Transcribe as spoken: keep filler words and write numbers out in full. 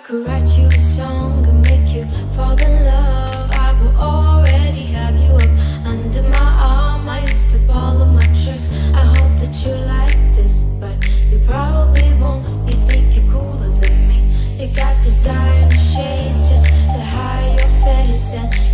could write you a song and make you fall in love. I will already have you up under my arm. I used to follow my tricks. I hope that you like this, but you probably won't. You think you're cooler than me. You got designer shades just to hide your face, and